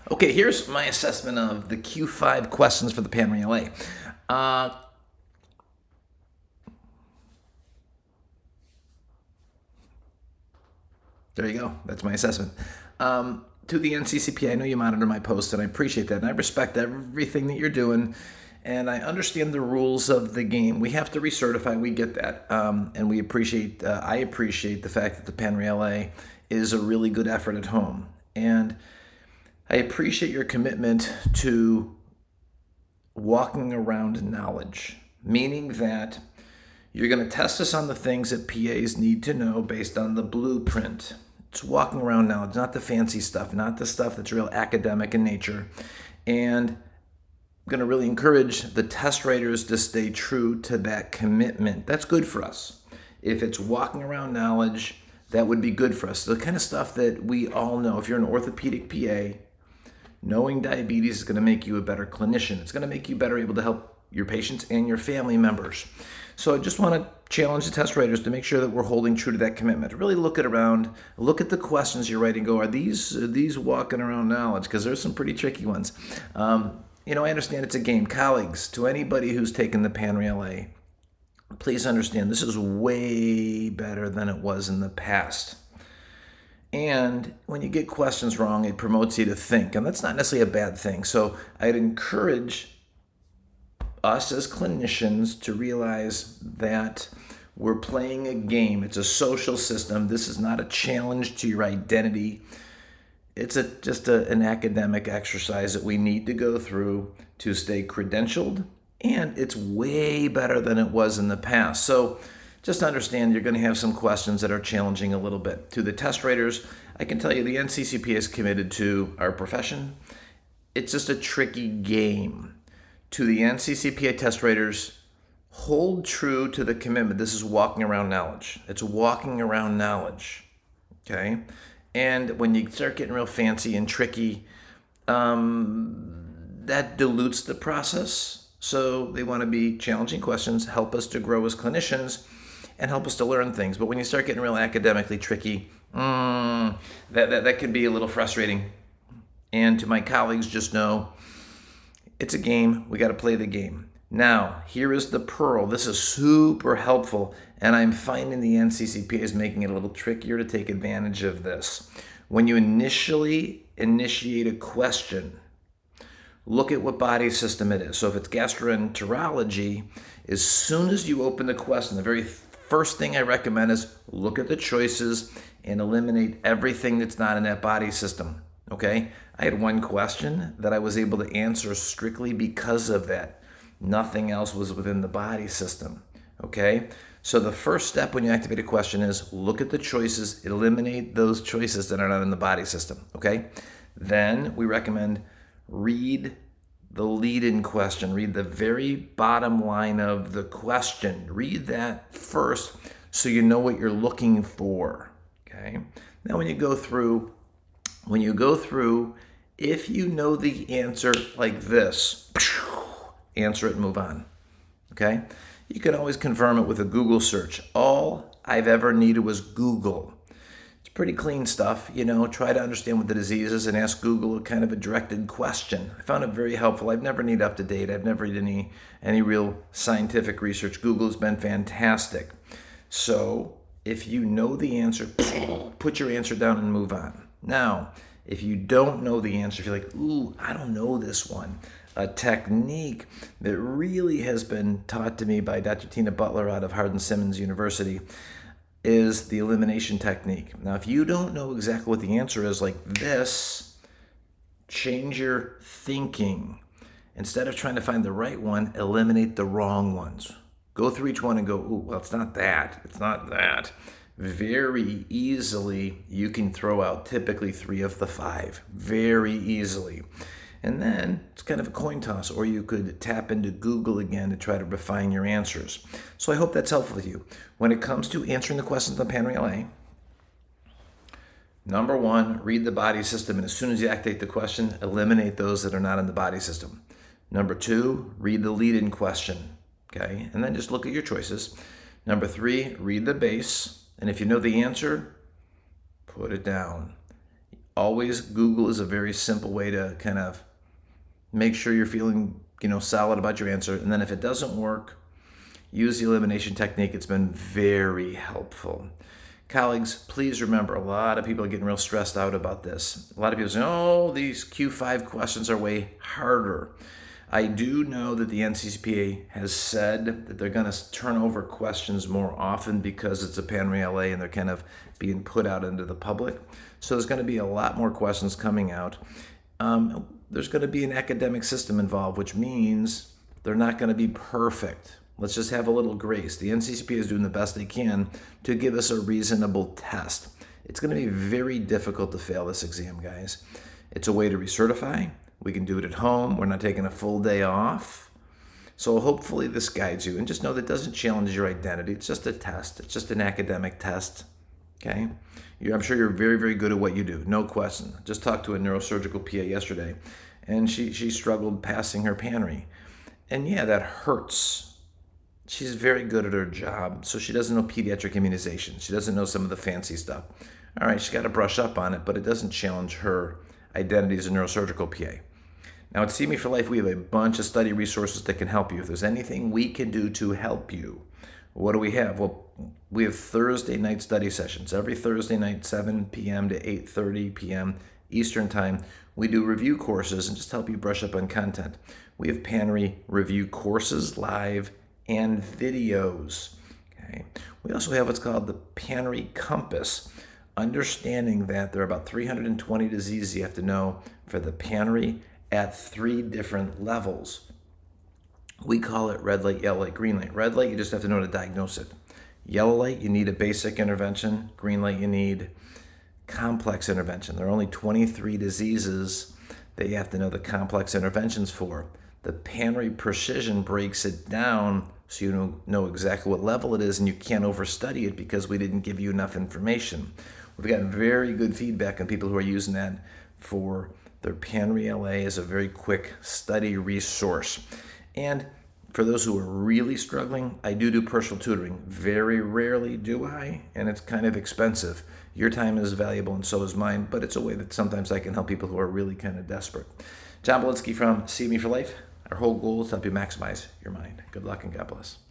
Okay, here's my assessment of the Q5 questions for the PANRE. There you go. That's my assessment. To the NCCP, I know you monitor my posts, and I appreciate that, and I respect everything that you're doing, and I understand the rules of the game. We have to recertify. We get that, and we appreciate. I appreciate the fact that the PANRE is a really good effort at home, and I appreciate your commitment to walking around knowledge, meaning that you're going to test us on the things that PAs need to know based on the blueprint. It's walking around knowledge, not the fancy stuff, not the stuff that's real academic in nature. And I'm going to really encourage the test writers to stay true to that commitment. That's good for us. If it's walking around knowledge, that would be good for us. The kind of stuff that we all know. If you're an orthopedic PA, knowing diabetes is going to make you a better clinician. It's going to make you better able to help your patients and your family members. So I just want to challenge the test writers to make sure that we're holding true to that commitment. Really look at the questions you're writing. Go, are these walking around knowledge? Because there's some pretty tricky ones. I understand it's a game. Colleagues, to anybody who's taken the PANRE, please understand this is way better than it was in the past. And when you get questions wrong, it promotes you to think, and that's not necessarily a bad thing. So I'd encourage us as clinicians to realize that we're playing a game. It's a social system. This is not a challenge to your identity. It's just an academic exercise that we need to go through to stay credentialed, and it's way better than it was in the past. So just understand you're going to have some questions that are challenging a little bit. To the test writers, I can tell you the NCCP is committed to our profession. It's just a tricky game. To the NCCPA test writers, hold true to the commitment. This is walking around knowledge. It's walking around knowledge, okay? And when you start getting real fancy and tricky, that dilutes the process. So they want to be challenging questions, help us to grow as clinicians, and help us to learn things. But when you start getting real academically tricky, that can be a little frustrating. And to my colleagues, just know, it's a game. We got to play the game. Now, here is the pearl. This is super helpful, and I'm finding the NCCP is making it a little trickier to take advantage of this. When you initially initiate a question, look at what body system it is. So if it's gastroenterology, as soon as you open the question, the very first thing I recommend is look at the choices and eliminate everything that's not in that body system. Okay? I had one question that I was able to answer strictly because of that. Nothing else was within the body system. Okay? So the first step when you activate a question is look at the choices, eliminate those choices that are not in the body system. Okay? Then we recommend read the lead-in question. Read the very bottom line of the question. Read that first so you know what you're looking for. Okay? Now when you go through, if you know the answer like this, answer it and move on. Okay? You can always confirm it with a Google search. All I've ever needed was Google. It's pretty clean stuff. Try to understand what the disease is and ask Google a kind of a directed question. I found it very helpful. I've never needed up-to-date. I've never did any real scientific research. Google has been fantastic. So if you know the answer, put your answer down and move on. Now, if you don't know the answer, if you're like, ooh, I don't know this one, a technique that really has been taught to me by Dr. Tina Butler out of Hardin-Simmons University is the elimination technique. Now, if you don't know exactly what the answer is like this, change your thinking. Instead of trying to find the right one, eliminate the wrong ones. Go through each one and go, ooh, well, it's not that. It's not that. Very easily, you can throw out typically 3 of the 5. Very easily. And then it's kind of a coin toss, or you could tap into Google again to try to refine your answers. So I hope that's helpful to you. When it comes to answering the questions on PANRE, number 1, read the body system, and as soon as you activate the question, eliminate those that are not in the body system. Number 2, read the lead-in question, okay? And then just look at your choices. Number 3, read the base, and if you know the answer, put it down. always, Google is a very simple way to kind of make sure you're feeling, solid about your answer. And then if it doesn't work, use the elimination technique. It's been very helpful. Colleagues, please remember, a lot of people are getting real stressed out about this. A lot of people say, oh, these Q5 questions are way harder. I do know that the NCCPA has said that they're going to turn over questions more often because it's a PANRE LA and they're kind of being put out into the public. So there's going to be a lot more questions coming out. There's going to be an academic system involved, which means they're not going to be perfect. Let's just have a little grace. The NCCPA is doing the best they can to give us a reasonable test. It's going to be very difficult to fail this exam, guys. It's a way to recertify. We can do it at home. We're not taking a full day off. So hopefully this guides you. And just know that it doesn't challenge your identity. It's just a test. It's just an academic test. Okay? I'm sure you're very, very good at what you do. No question. Just talked to a neurosurgical PA yesterday, and she struggled passing her PANRE. And yeah, that hurts. She's very good at her job, so she doesn't know pediatric immunization. She doesn't know some of the fancy stuff. All right, she's got to brush up on it, but it doesn't challenge her identity as a neurosurgical PA. Now at See Me for Life, we have a bunch of study resources that can help you. If there's anything we can do to help you, what do we have? Well, we have Thursday night study sessions. Every Thursday night, 7 p.m. to 8:30 p.m. Eastern Time, we do review courses and just help you brush up on content. We have PANRE review courses, live and videos. Okay. We also have what's called the PANRE Compass, understanding that there are about 320 diseases you have to know for the PANRE at 3 different levels. We call it red light, yellow light, green light. Red light, you just have to know to diagnose it. Yellow light, you need a basic intervention. Green light, you need complex intervention. There are only 23 diseases that you have to know the complex interventions for. The PANRE Precision breaks it down so you know exactly what level it is, and you can't overstudy it because we didn't give you enough information. We've gotten very good feedback on people who are using that for their PANRE LA as a very quick study resource. And for those who are really struggling, I do personal tutoring. Very rarely do I, and it's kind of expensive. Your time is valuable and so is mine, but it's a way that sometimes I can help people who are really kind of desperate. John Belinsky from See Me for Life. Our whole goal is to help you maximize your mind. Good luck and God bless.